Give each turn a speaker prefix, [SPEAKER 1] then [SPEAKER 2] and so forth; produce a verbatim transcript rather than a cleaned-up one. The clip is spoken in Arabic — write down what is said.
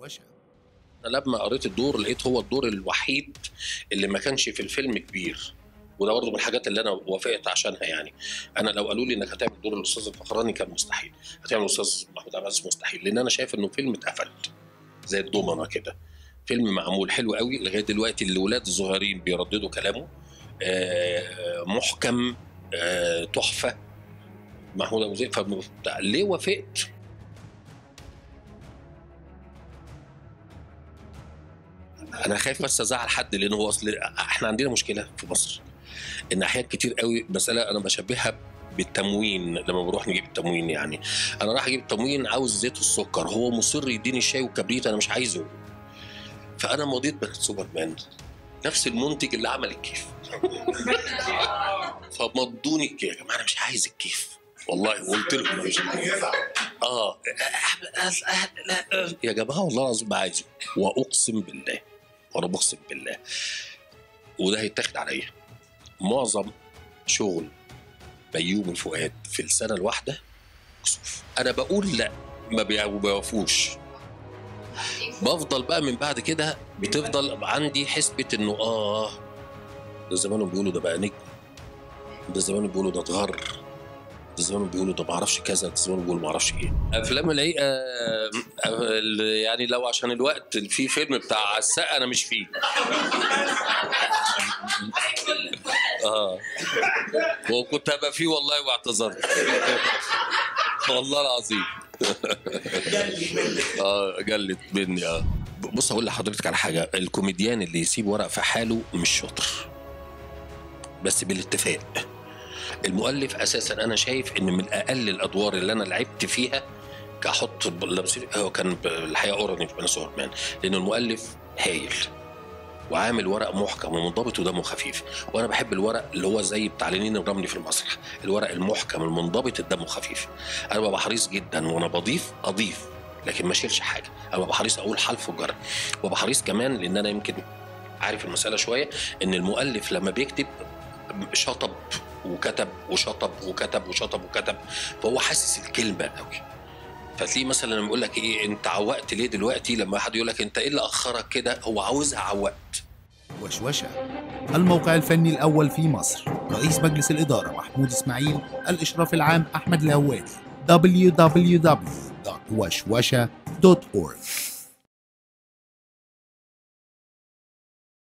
[SPEAKER 1] وشوشة.
[SPEAKER 2] أنا لما قريت الدور لقيت هو الدور الوحيد اللي ما كانش في الفيلم كبير، وده برضه من الحاجات اللي انا وافقت عشانها. يعني انا لو قالوا لي انك هتعمل دور الاستاذ الفخراني كان مستحيل، هتعمل الاستاذ محمود عبد العزيز مستحيل، لان انا شايف انه فيلم اتقفل زي الضمنه كده. فيلم معمول حلو قوي لغايه دلوقتي، الاولاد الصغيرين بيرددوا كلامه، آه محكم، آه تحفه. محمود ابو زيد، ليه وافقت؟ انا خايف بس ازعل حد، لان هو اصل احنا عندنا مشكله في مصر ان احيان كتير قوي مساله انا بشبهها بالتموين. لما بروح نجيب التموين، يعني انا راح اجيب التموين عاوز زيت والسكر، هو مصر يديني الشاي والكبريت انا مش عايزه، فانا مضيت بسوبرمان نفس المنتج اللي عمل الكيف فمضوني الكيف. يا جماعه انا مش عايز الكيف والله، قلت له مش اه يا جماعه والله العظيم ما عايزه، واقسم بالله وانا بقسم بالله وده هيتاخد عليا. معظم شغل بيومي فؤاد في السنه الواحده كسوف. انا بقول لا ما بيوافوش، بفضل بقى من بعد كده بتفضل عندي حسبه انه اه ده زمانهم بيقولوا ده بقى نجم، ده زمانهم بيقولوا ده اتغر، ده زمانهم بيقولوا ده ما اعرفش كذا، ده زمانهم بيقولوا ما اعرفش ايه. افلام الحقيقه يعني لو عشان الوقت في فيلم بتاع السقا انا مش فيه اه وكنت هبقى فيه والله واعتذرت والله العظيم اه جلت مني. اه بص اقول لحضرتك على حاجه، الكوميديان اللي يسيب ورق في حاله مش شاطر، بس بالاتفاق. المؤلف اساسا انا شايف ان من اقل الادوار اللي انا لعبت فيها كاحط هو كان الحقيقه اوراني في سوبرمان، لان المؤلف هايل وعامل ورق محكم ومنضبط ودمه خفيف، وانا بحب الورق اللي هو زي بتاع لينين الرملي في المسرح، الورق المحكم المنضبط الدم خفيف. انا ببقى حريص جدا وانا بضيف اضيف لكن ما اشيلش حاجه، انا ببقى حريص اقول حلف وجر، وببقى حريص كمان لان انا يمكن عارف المساله شويه ان المؤلف لما بيكتب شطب وكتب وشطب وكتب وشطب وكتب، فهو حاسس الكلمه قوي. فتلاقيه مثلا لما يقول لك ايه انت عوقت ليه دلوقتي، لما حد يقول لك انت ايه اللي اخرك كده، هو عاوزها عوقت.
[SPEAKER 1] وشوشة، الموقع الفني الأول في مصر، رئيس مجلس الإدارة محمود إسماعيل، الإشراف العام أحمد الهوادي. دبليو دبليو دبليو دوت وشوشة دوت أورج